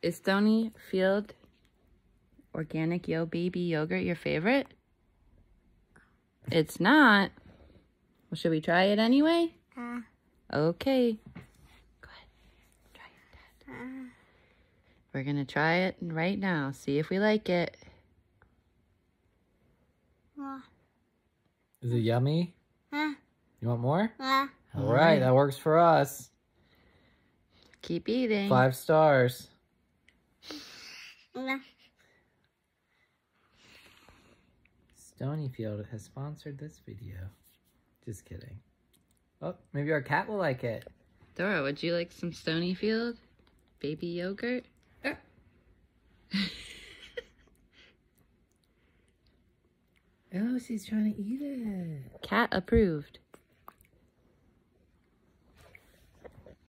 Is Stonyfield organic baby yogurt your favorite? It's not. Well, should we try it anyway? Okay. Go ahead. Try it, Dad. We're going to try it right now. See if we like it. Is it yummy? You want more? Yeah. All right, that works for us. Keep eating. 5 stars. Stonyfield has sponsored this video. Just kidding. Oh, maybe our cat will like it. Dora, would you like some Stonyfield baby yogurt? Oh, she's trying to eat it. Cat approved.